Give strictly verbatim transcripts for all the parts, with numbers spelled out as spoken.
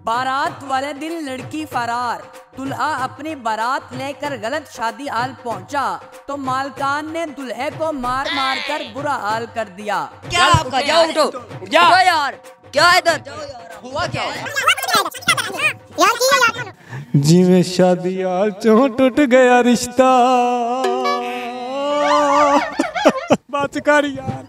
बारात वाले दिन लड़की फरार, दुल्हा अपनी बारात लेकर गलत शादी हाल पहुंचा तो मालकान ने दुल्हे को मार मार कर बुरा हाल कर दिया। क्या आपका? जाओ उठो, जाओ यार, क्या इधर हुआ क्या है? जिवें शादी हाल चों टूट गया रिश्ता। बात कर यार।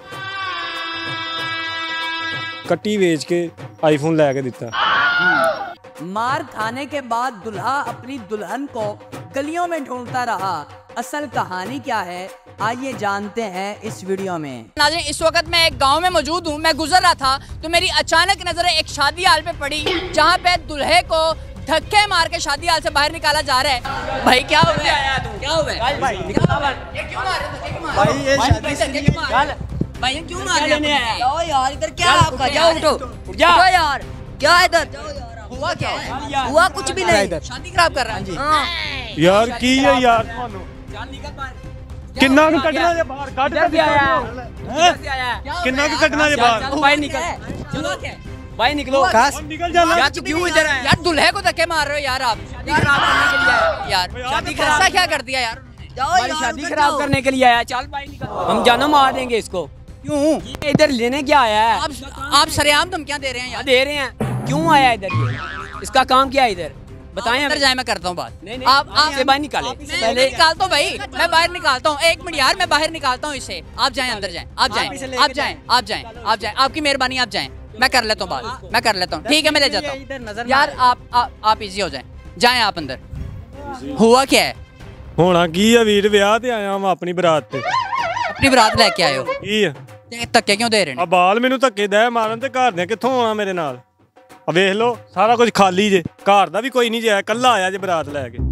कट्टी बेच के आईफोन लैके दिता। मार खाने के बाद दुल्हा अपनी दुल्हन को गलियों में ढूंढता रहा। असल कहानी क्या है आइए जानते हैं इस वीडियो में। नाज़रीन, इस वक्त मैं एक गांव में मौजूद हूँ। मैं गुजर रहा था तो मेरी अचानक नजर एक शादी हाल पे पड़ी जहाँ पे दुल्हे को धक्के मार के शादी हाल से बाहर निकाला जा रहा है। भाई क्या हो गया? क्या हो गया? भाई ये क्यों मार रहे हो? भाई ये शादी से क्यों मार रहे हो? भाई ये क्यों मार रहे हो? जाओ यार, इधर क्या आपका? जाओ उठो, जाओ यार, क्या इधर? हुआ क्या है? हुआ कुछ भी नहीं, शादी खराब कर रहा है जी। यार की है यार ਤੁਹਾਨੂੰ ਕਿੰਨਾ ਕੁ ਕੱਢਣਾ ਜੇ ਬਾਹਰ ਕੱਢ ਕੇ ਆਇਆ ਕਿੰਨਾ ਕੁ ਕੱਢਣਾ ਜੇ ਬਾਹਰ भाई निकल, चलो क्या भाई निकलो, निकल जाना यार। क्यों इधर आए यार? दुल्हे को धक्के मार रहे हो यार आप? शादी खराब करने के लिए आए यार। शादी ऐसा क्या कर दिया यार? हमारी शादी खराब करने के लिए आया। चल भाई निकल, हम जानो मार देंगे इसको। क्यों इधर लेने क्या आया है? आप आप सरेआम धमकियां दे रहे हैं यार। दे रहे हैं, क्यों आया इधर? ये इसका काम क्या है इधर? बताएं। अंदर जाए, मैं करता हूँ बात। नहीं, नहीं, आप आप से बाहर निकाले पहले निकालता हूँ भाई, मैं बाहर निकालता हूँ। एक मिनट यार, मैं बाहर निकालता हूँ इसे। आप जाएं, अंदर जाएं, आप जाएं, आप जाएं, आप जाएं, आप जाएं, आपकी मेहरबानी, आप जाएं। मैं कर लेता हूँ बात, मैं कर लेता हूँ। ठीक है, मैं ले जाता हूँ यार। आप आप इजी हो जाएं, जाएं आप अंदर। हुआ क्या है? होना की है वीर, ਵਿਆਹ ਤੇ ਆਇਆ ਮੈਂ ਆਪਣੀ ਬਰਾਤ ਤੇ। अपनी बरात लेके आए हो? ਕੀ ਆ धक्के क्यों दे रहे ਆ ਬਾਲ ਮੈਨੂੰ ਧੱਕੇ ਦੇ ਮਾਰਨ ਤੇ ਘਰ ਦੇ ਕਿੱਥੋਂ ਆਉਣਾ ਮੇਰੇ ਨਾਲ? ਆ ਵੇਖ ਲਓ ਸਾਰਾ ਕੁਝ ਖਾਲੀ ਜੇ, ਘਰ ਦਾ ਵੀ ਕੋਈ ਨਹੀਂ ਜੇ, ਕੱਲਾ ਆਇਆ ਜੇ ਬਰਾਤ ਲੈ ਕੇ।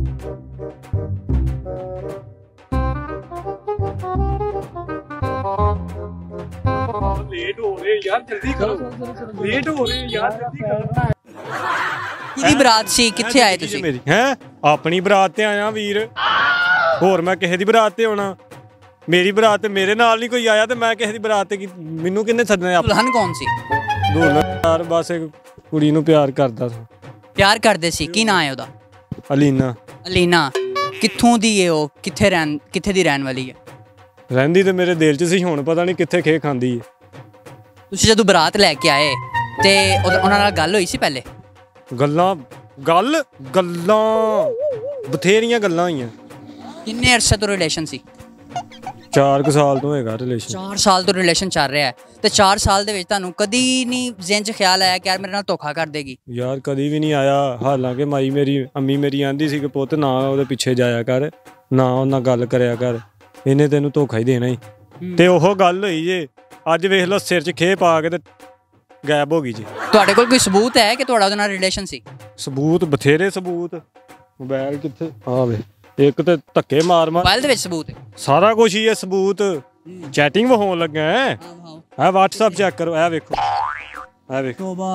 ਲੇਟ ਹੋ ਰਹੇ ਯਾਰ, ਜਲਦੀ ਕਰੋ, ਲੇਟ ਹੋ ਰਹੇ ਯਾਰ, ਜਲਦੀ ਕਰੋ। किहदी बरात सी? कित्थे आए तुसीं? मेरी हैं अपनी बरात ते आया वीर, होर मैं किसे दी बरात ते आना? मेरी बरात ते मेरे नाल नहीं कोई आया ते मैं किसे दी बरात ते मैनू किन्ने सदना? दुल्हन कौन सी? दुल्हन यार बस एक कुड़ी नू प्यार करदा सी। प्यार करदे सी? की नाम है ओदा? अलीना। अलीना कित्थों दी है? ओ कित्थे रहन कित्थे दी रहन वाली है? रहंदी ते मेरे दिल च सी, हुण पता नहीं कित्थे खे खांदी है। तुसीं जदों बरात लैके आए ते उन्हां नाल गल होई सी पहले? गल्लां गल गल्लां बथेरियां गल्लां होईयां। किन्ने अरसे तो रिलेशन सी? चार कुछ साल तो होएगा रिलेशन। चार साल तो रिलेशन चल रहा है ते चार साल दे विच तुहानूं कदी नहीं ज़हन च ख्याल आया कि यार मेरे नाल धोखा कर देगी? यार कदी भी नहीं आया। हालांकि माई मेरी अम्मी मेरी आंदी सी कि पुत्त ना ਉਹਦੇ ਪਿੱਛੇ ਜਾਇਆ ਕਰ, ਨਾ ਉਹਨਾਂ ਗੱਲ ਕਰਿਆ ਕਰ, ਇਹਨੇ ਤੈਨੂੰ ਧੋਖਾ ਹੀ ਦੇਣਾ ਹੀ। ਤੇ ਉਹ ਗੱਲ ਹੋਈ ਜੇ ਅੱਜ ਵੇਖ ਲਓ ਸਿਰ 'ਚ ਖੇ ਪਾ ਕੇ ਤੇ ਗਾਇਬ ਹੋ ਗਈ ਜੀ। ਤੁਹਾਡੇ ਕੋਲ ਕੋਈ ਸਬੂਤ ਹੈ ਕਿ ਤੁਹਾਡਾ ਉਹਦੇ ਨਾਲ ਰਿਲੇਸ਼ਨ ਸੀ? ਸਬੂਤ ਬਥੇਰੇ ਸਬੂਤ। ਮੋਬਾਈਲ ਕਿੱਥੇ? ਆ ਵੇ ਇੱਕ ਤੇ ਧੱਕੇ ਮਾਰ ਮਾਰ ਮੋਬਾਈਲ ਦੇ ਵਿੱਚ ਸਬੂਤ ਹੈ, ਸਾਰਾ ਕੁਝ ਹੀ ਹੈ ਸਬੂਤ। ਚੈਟਿੰਗ ਹੋਣ ਲੱਗਾ ਹੈ। ਆ WhatsApp ਚੈੱਕ ਕਰੋ, ਇਹ ਵੇਖੋ, ਇਹ ਵੇਖੋ। ਤੋਬਾ,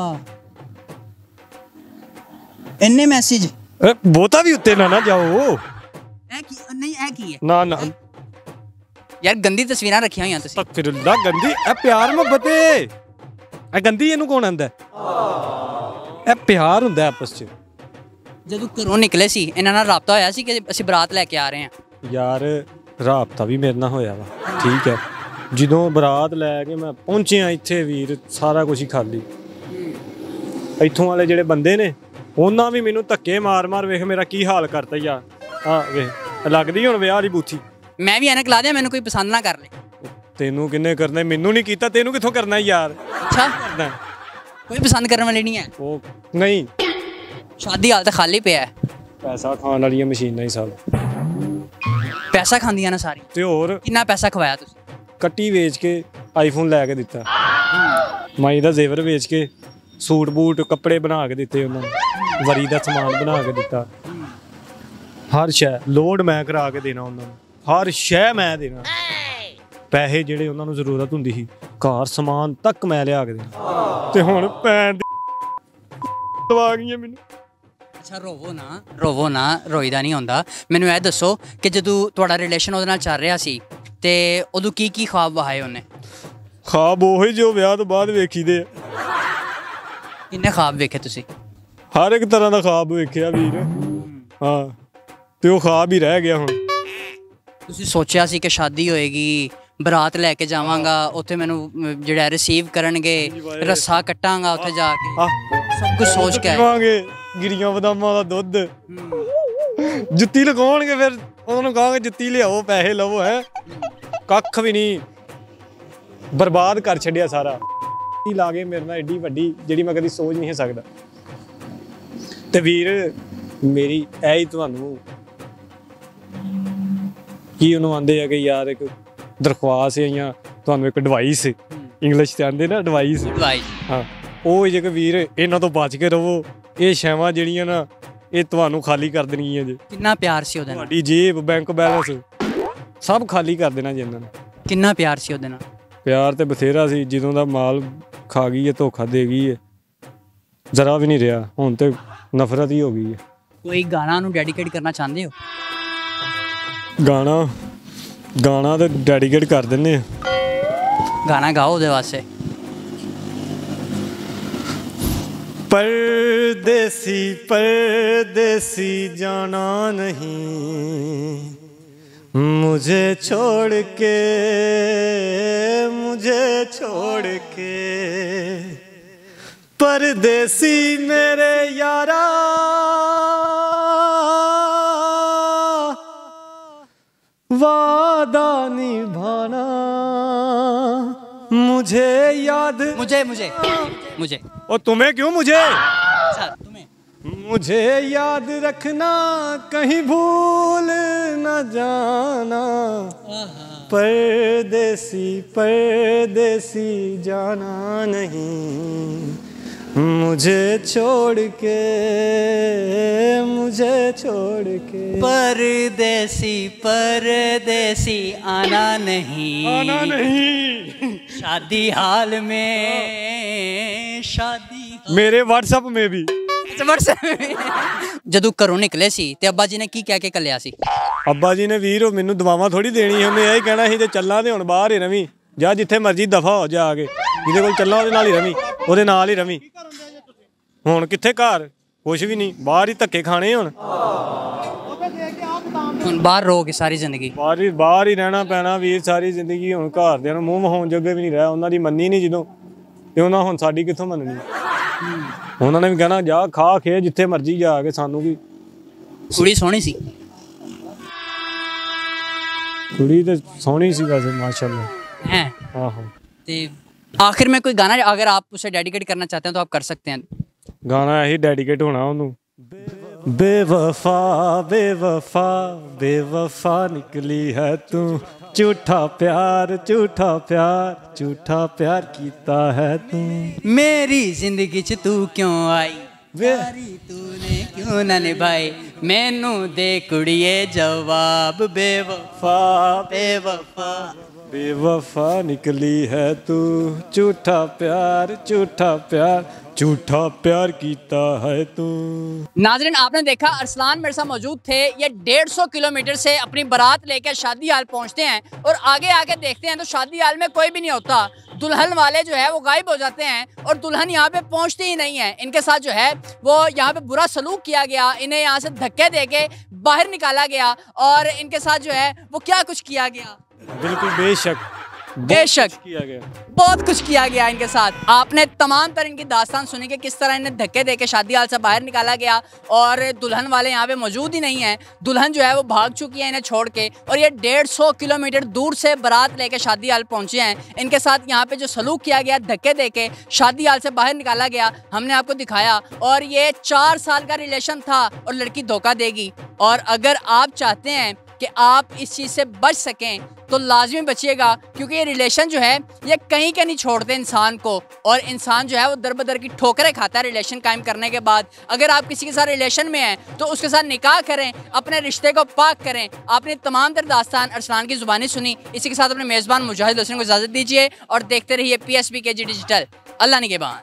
ਇੰਨੇ ਮੈਸੇਜ। ਏ ਬਹੁਤਾ ਵੀ ਉੱਤੇ ਨਾ ਨਾ ਜਾਓ। ਇਹ ਕੀ? ਨਹੀਂ ਇਹ ਕੀ ਹੈ? ਨਾ ਨਾ ਯਾਰ ਗੰਦੀ ਤਸਵੀਰਾਂ ਰੱਖੀਆਂ ਹੋਈਆਂ ਤੁਸੀਂ। ਅਸਤਗਫਿਰੁੱਲਾ, ਗੰਦੀ। ਇਹ ਪਿਆਰ ਮੁਹੱਬਤ ਏ। ਇਹ ਗੰਦੀ ਇਹਨੂੰ ਕੌਣ ਆਂਦਾ? ਇਹ ਪਿਆਰ ਹੁੰਦਾ ਆਪਸ 'ਚ। ਜਦੋਂ ਘਰੋਂ ਨਿਕਲੇ ਸੀ ਇਹਨਾਂ ਨਾਲ ਰਾਬਤਾ ਹੋਇਆ ਸੀ ਕਿ ਅਸੀਂ ਬਰਾਤ ਲੈ ਕੇ ਆ ਰਹੇ ਹਾਂ? ਯਾਰ ਰਾਬਤਾ ਵੀ ਮੇਰੇ ਨਾਲ ਹੋਇਆ ਵਾ, ਠੀਕ ਹੈ। ਜਦੋਂ ਬਰਾਤ ਲੈ ਕੇ ਮੈਂ ਪਹੁੰਚਿਆ ਇੱਥੇ ਵੀਰ, ਸਾਰਾ ਕੁਝ ਹੀ ਖਾਲੀ। ਇੱਥੋਂ ਵਾਲੇ ਜਿਹੜੇ ਬੰਦੇ ਨੇ ਉਹਨਾਂ ਵੀ ਮੈਨੂੰ ਧੱਕੇ ਮਾਰ ਮਾਰ ਵੇਖ ਮੇਰਾ ਕੀ ਹਾਲ ਕਰਤਾ ਯਾਰ। ਆ ਵੇਖ ਲੱਗਦੀ ਹੁਣ ਵਿਆਹ ਦੀ ਬੂਥੀ। ਮੈਂ ਵੀ ਐਨਕ ਲਾ ਦਿਆਂ, ਮੈਨੂੰ ਕੋਈ ਪਸੰਦ ਨਾ ਕਰ ਲੇ। ਤੈਨੂੰ ਕਿੰਨੇ ਕਰਨਾ? ਮੈਨੂੰ ਨਹੀਂ ਕੀਤਾ, ਤੈਨੂੰ ਕਿੱਥੋਂ ਕਰਨਾ ਯਾਰ? ਅੱਛਾ, ਕੋਈ ਪਸੰਦ ਕਰਨ ਵਾਲੀ ਨਹੀਂ ਹੈ? ਉਹ ਨਹੀਂ, शादी हाल तो खाली पे है। पैसा खाने वाली मशीनां ही सब पैसा खांदियां ना सारी। ते होर कितना पैसा खवाया तुसीं? कट्टी बेच के आईफोन लैके दिता, माई दा जेवर बेच के सूट बूट कपड़े बना के दिते, उन्होंने वरी दा समान बना के दिता। हर शै लोड मैं करा के देना उन्होंने, हर शै मैं देना। पैसे जिहड़े उन्होंने जरूरत हुंदी सी घर समान तक मैं लिया के देना। ते हुण भैन दवा गईयां मैनूं। अच्छा रोवो ना, रोवो ना, रोईदा नहीं होंदा। मैनूं ਇਹ ਦੱਸੋ कि ਜਦੋਂ ਤੁਹਾਡਾ ਰਿਲੇਸ਼ਨ ਉਹਦੇ ਨਾਲ ਚੱਲ ਰਿਹਾ ਸੀ ਤੇ ਉਦੋਂ ਕੀ ਕੀ ख्वाब ਵਹਾਏ ਉਹਨੇ? ख्वाब ਉਹੀ ਜੋ ਵਿਆਹ ਤੋਂ ਬਾਅਦ ਵੇਖੀਦੇ ਆ। ਕਿੰਨੇ ख्वाब ਵੇਖੇ ਤੁਸੀਂ? ਹਰ ਇੱਕ ਤਰ੍ਹਾਂ ਦਾ ਖਾਬ ਵੇਖਿਆ ਵੀਰ। ਹਾਂ ਤੇ ਉਹ ਖਾਬ ਹੀ ਰਹਿ ਗਿਆ ਹੁਣ। ਤੁਸੀਂ ਸੋਚਿਆ ਸੀ ਕਿ ਸ਼ਾਦੀ ਹੋਏਗੀ, ਬਰਾਤ ਲੈ ਕੇ ਜਾਵਾਂਗਾ, ਉੱਥੇ ਮੈਨੂੰ ਅਮ, ਜਿਹੜਾ ਰਿਸੀਵ ਕਰਨਗੇ, ਰੱਸਾ ਕੱਟਾਂਗਾ ਉੱਥੇ ਜਾ ਕੇ, ਆਹ ਸਭ ਕੁਝ ਸੋਚ ਕੇ ਆਏ। ਪੀਵਾਂਗੇ ਗਿਰੀਆਂ ਬਦਾਮਾਂ ਦਾ ਦੁੱਧ, ਜੁੱਤੀ ਲਗਾਉਣਗੇ, ਫਿਰ ਉਹਨੂੰ ਕਹਾਂਗੇ ਜੁੱਤੀ ਲਿਆਓ, ਪੈਸੇ ਲਵੋ। ਹੈ ਕੱਖ ਵੀ ਨਹੀਂ, ਬਰਬਾਦ ਕਰ ਛੱਡਿਆ ਸਾਰਾ। ਲਾ ਗਏ ਮੇਰੇ ਨਾਲ ਐਡੀ ਵੱਡੀ ਜਿਹੜੀ ਮੈਂ ਕਦੀ ਸੋਚ ਨਹੀਂ ਸਕਦਾ। ਤੇ ਵੀਰ ਮੇਰੀ ਇਹ ਹੀ ਤੁਹਾਨੂੰ ਕੀ ਉਹਨੂੰ ਆਂਦੇ ਆ ਕਿ ਯਾਰ ਇੱਕ ਦਰਖਾਸਤ ਹੈ ਜਾਂ ਤੁਹਾਨੂੰ ਇੱਕ ਐਡਵਾਈਸ, ਇੰਗਲਿਸ਼ 'ਚ ਆਂਦੇ ਨਾ ਐਡਵਾਈਸ। ਹਾਂ ਉਹ ਜੇ ਕਿ ਵੀਰ ਇਹਨਾਂ ਤੋਂ ਬਚ ਕੇ ਰਹੋ। ਇਹ ਛਾਵਾਂ ਜਿਹੜੀਆਂ ਨਾ ਇਹ ਤੁਹਾਨੂੰ ਖਾਲੀ ਕਰ ਦੇਣਗੀਆਂ ਜੀ। ਕਿੰਨਾ ਪਿਆਰ ਸੀ ਉਹਦੇ ਨਾਲ? ਤੁਹਾਡੀ ਜੇਬ, ਬੈਂਕ ਬੈਲੈਂਸ ਸਭ ਖਾਲੀ ਕਰ ਦੇਣਾ ਜੀ ਇਹਨਾਂ ਨੇ। ਕਿੰਨਾ ਪਿਆਰ ਸੀ ਉਹਦੇ ਨਾਲ? ਪਿਆਰ ਤੇ ਬਥੇਰਾ ਸੀ। ਜਦੋਂ ਦਾ ਮਾਲ ਖਾ ਗਈ ਹੈ, ਧੋਖਾ ਦੇ ਗਈ ਹੈ, ਜ਼ਰਾ ਵੀ ਨਹੀਂ ਰਿਹਾ। ਹੁਣ ਤੇ ਨਫ਼ਰਤ ਹੀ ਹੋ ਗਈ ਹੈ। ਕੋਈ ਗਾਣਾ ਨੂੰ ਡੈਡੀਕੇਟ ਕਰਨਾ ਚਾਹੁੰਦੇ ਹੋ? ਗਾਣਾ ਗਾਣਾ ਤਾਂ ਡੈਡੀਕੇਟ ਕਰ ਦਿੰਦੇ ਆ। ਗਾਣਾ ਗਾਓ ਉਹਦੇ ਵਾਸਤੇ। परदेसी परदेसी जाना नहीं, मुझे छोड़ के मुझे छोड़ के, परदेसी मेरे यारा वादा निभाना, मुझे याद मुझे मुझे मुझे और तुम्हें क्यों मुझे अच्छा, तुम्हें मुझे याद रखना, कहीं भूल न जाना, परदेसी परदेसी जाना नहीं, मुझे छोड़ के मुझे छोड़ के, परदेसी परदेसी आना नहीं, आना नहीं। शादी हाल में शादी मेरे व्हाट्सएप में भी ਜਦੋਂ ਘਰੋਂ ਨਿਕਲੇ ਸੀ ਤੇ ਅੱਬਾ ਜੀ ਨੇ ਕੀ ਕਹਿ ਕੇ ਕੱਲਿਆ ਸੀ? ਅੱਬਾ ਜੀ ਨੇ ਵੀਰ ਮੈਨੂੰ ਦਵਾਵਾਂ ਥੋੜੀ ਦੇਣੀ, ਉਹਨੇ ਇਹ ਕਹਿਣਾ ਸੀ ਜੇ ਚੱਲਾਂ ਤੇ ਹੁਣ ਬਾਹਰ ਹੀ ਰਵੀਂ, ਜਾਂ ਜਿੱਥੇ ਮਰਜ਼ੀ ਦਫਾ ਹੋ ਜਾ ਕੇ, ਜਿਹਦੇ ਕੋਲ ਚੱਲਾਂ ਉਹਦੇ ਨਾਲ ਹੀ ਰਵੀਂ, ਉਹਦੇ ਨਾਲ ਹੀ ਰਵੀਂ। ਹੁਣ ਕਿੱਥੇ ਘਰ, ਕੁਛ ਵੀ ਨਹੀਂ, ਬਾਹਰ ਹੀ ਧੱਕੇ ਖਾਣੇ। ਹੁਣ ਹੁਣ ਬਾਹਰ ਰਹੋਗੇ ਸਾਰੀ ਜ਼ਿੰਦਗੀ? ਬਾਹਰ ਹੀ ਬਾਹਰ ਹੀ ਰਹਿਣਾ ਪੈਣਾ ਵੀਰ ਸਾਰੀ ਜ਼ਿੰਦਗੀ। ਹੁਣ ਘਰਦਿਆਂ ਨੂੰ ਮੂੰਹ ਵਿਖਾਉਣ ਜੋਗੇ ਵੀ ਨਹੀਂ ਰਿਹਾ। ਉਹਨਾਂ ਦੀ ਮੰਨੀ ਨਹੀਂ ਜਦੋਂ, ਤੇ ਉਹਨਾਂ ਹੁਣ ਸਾਡੀ ਕਿੱਥੋਂ ਮੰਨਣੀ? ਉਹਨਾਂ ਨੇ ਵੀ ਕਹਿਣਾ ਜਾ ਖਾ ਖੇ ਜਿੱਥੇ ਮਰਜ਼ੀ ਜਾ ਕੇ, ਸਾਨੂੰ ਵੀ। ਕੁੜੀ ਸੋਹਣੀ ਸੀ? ਕੁੜੀ ਤੇ ਸੋਹਣੀ ਸੀ ਵੈਸੇ माशाल्लाह है। आहो। तो आखिर में कोई गाना अगर आप उसे डेडिकेट करना चाहते हैं तो आप कर सकते हैं। गाना यही डेडिकेट होना ਉਹਨੂੰ। बेवफा बेवफा बेवफा निकली है तू, झूठा प्यार झूठा प्यार झूठा प्यार कीता है तू, मेरी जिंदगी च तू क्यों आई, यारी तूने क्यों ना निभाई, मैनू दे कुड़िए जवाब, बेवफा बेवफा बेवफा निकली है तू, झूठा प्यार झूठा प्यार झूठा प्यार कीता है तू। नाज़रीन आपने देखा अरसलान मेरे साथ मौजूद थे। ये डेढ़ सौ किलोमीटर से अपनी बारात लेकर शादी हाल पहुंचते हैं और आगे आके देखते हैं तो शादी हाल में कोई भी नहीं होता। दुल्हन वाले जो है वो गायब हो जाते हैं और दुल्हन यहाँ पे पहुंचती ही नहीं है। इनके साथ जो है वो यहाँ पे बुरा सलूक किया गया, इन्हें यहाँ से धक्के देके बाहर निकाला गया और इनके साथ जो है वो क्या कुछ किया गया। बिल्कुल बेशक बेशक किया गया, बहुत कुछ किया गया इनके साथ। आपने तमाम तरह इनकी दास्तान सुनी कि किस तरह इन्हें धक्के देके शादी हाल से बाहर निकाला गया और दुल्हन वाले यहाँ पे मौजूद ही नहीं है। दुल्हन जो है वो भाग चुकी है इन्हें छोड़ के और ये डेढ़ सौ किलोमीटर दूर से बारात लेके शादी हाल पहुँचे हैं। इनके साथ यहाँ पे जो सलूक किया गया, धक्के देके शादी हाल से बाहर निकाला गया, हमने आपको दिखाया। और ये चार साल का रिलेशन था और लड़की धोखा देगी। और अगर आप चाहते हैं कि आप इस चीज़ से बच सकें तो लाजमी बचिएगा, क्योंकि ये रिलेशन जो है ये कहीं के नहीं छोड़ते इंसान को और इंसान जो है वो दर बदर की ठोकरें खाता है रिलेशन कायम करने के बाद। अगर आप किसी के साथ रिलेशन में हैं तो उसके साथ निकाह करें, अपने रिश्ते को पाक करें। आपने तमाम तर दास्तान अरसलान की ज़ुबानी सुनी। इसी के साथ अपने मेज़बान मुजाहिद हुसैन को इजाज़त दीजिए और देखते रहिए पी एस बी के जी डिजिटल। अल्लाह निगहबान।